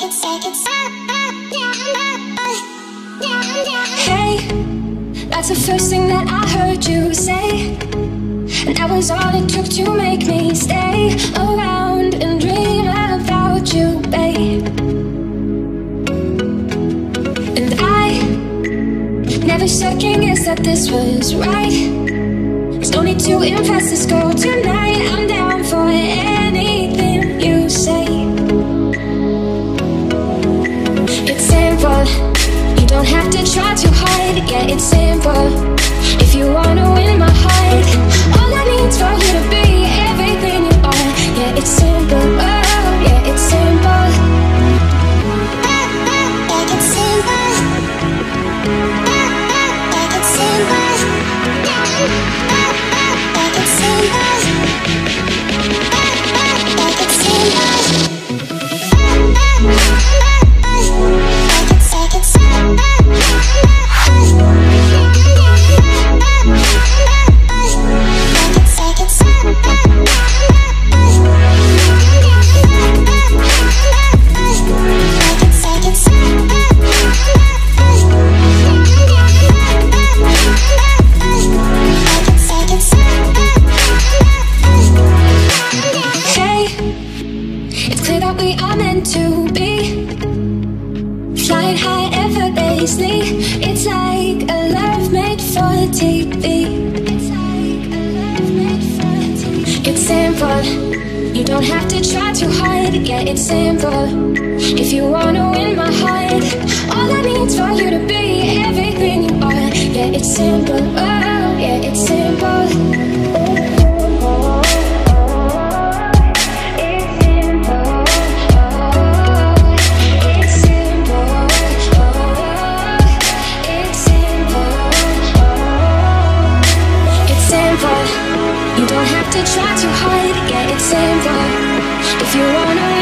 Hey, that's the first thing that I heard you say, and that was all it took to make me stay around and dream about you, babe. And I never second-guessed that this was right. There's no need to impress this girl tonight. I'm down for anything you say. It's simple, you don't have to try too hard. Yeah, it's simple, if you wanna win my heart. All I need's for you to be everything you are. Yeah, it's simple, oh, yeah, it's simple. Yeah, it's simple. Yeah, it's simple. Yeah, it's It's like a love made for TV. It's like a love made for TV. It's simple, you don't have to try too hard. Yeah, it's simple, if you wanna win my heart. All I need's for you to be everything you are. Yeah, it's simple, oh, yeah, it's simple. You don't have to try too hard, yeah, it's simple, if you wanna